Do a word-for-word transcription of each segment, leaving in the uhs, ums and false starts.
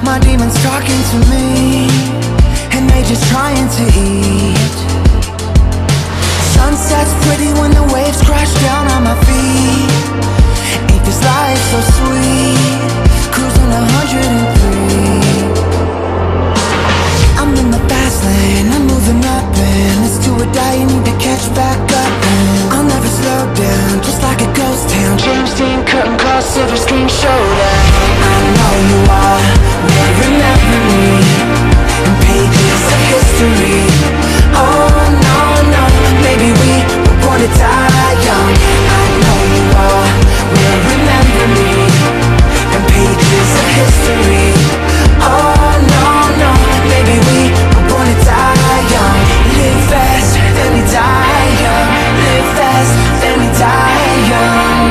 my demons talking to me, and they just trying to eat. Sunset's pretty when the waves crash down on my feet. Ain't this life so sweet? Cruising a hundred and three. I'm in the fast lane, I'm moving up, and it's do or die, you need to catch back up. And I'll never slow down, just like a ghost town. James Dean, curtain call, silver screen showdown. I know you all will remember me in pages of history. Oh no, no, maybe we were born to die young. I know you all will remember me in pages of history. Oh no, no, maybe we were born to die young. Live fast, then we die young. Live fast, then we die young.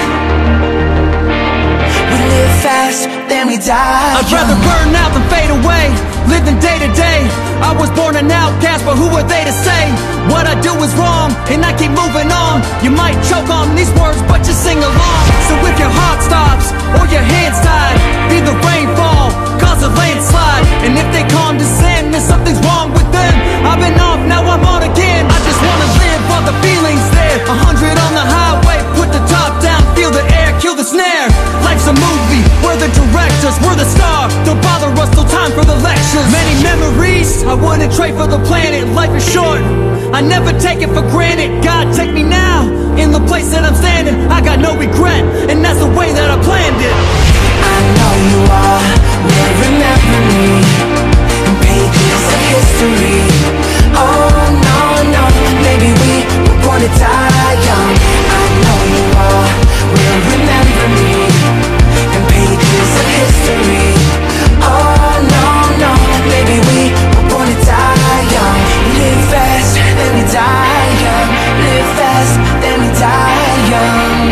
We live fast, then we die I'd young. rather burn out than fade away, living day to day. I was born an outcast, but who are they to say what I do is wrong, and I keep moving on. You might choke on these words, but just sing along. So if your heart stops, or your hands tied, be the rainfall, cause a landslide. And if they condescend, then something's wrong with them. I've been off, now I'm on again. I just wanna live while the feeling's there. A hundred on the highway, put the top down, feel the air, kill the snare. Life's a movie, we're the directors, we're the star. Don't bother us, no time for the lectures. Many memories, I wouldn't trade for the planet. Life is short, I never take it for granted. God, take me now, in the place that I'm standing. I got no regret, and that's the way that I planned it. I know you all will remember me in pages of history. Oh no, no, maybe we were born to die young. I know you all will remember me in pages of history. Oh no, no, maybe we were born to die young. Live fast, then we die young. Live fast, then we die young.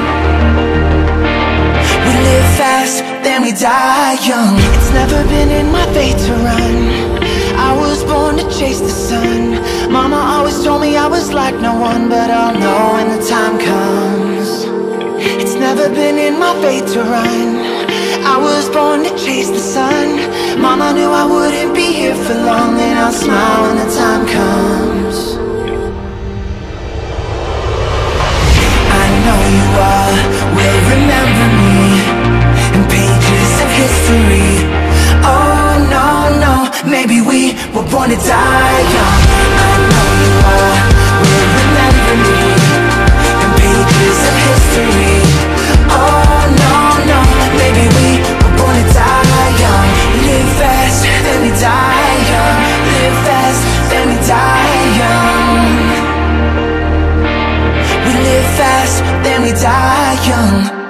We live fast, then we die young. It's never been in my fate to run. I was born to chase the sun. Mama always told me I was like no one, but I'll know when the time comes. It's never been in my fate to run. I was born to chase the sun. Mama knew I wouldn't be here for long, and I'll smile when the time comes. I know you all will remember me in pages of history. Oh no, no, maybe we were born to die young. I know you all will remember me in pages of history. Oh no, no, maybe we were born to die young. Live fast, then we die young. Live fast, then we die young. We live fast, then we die young.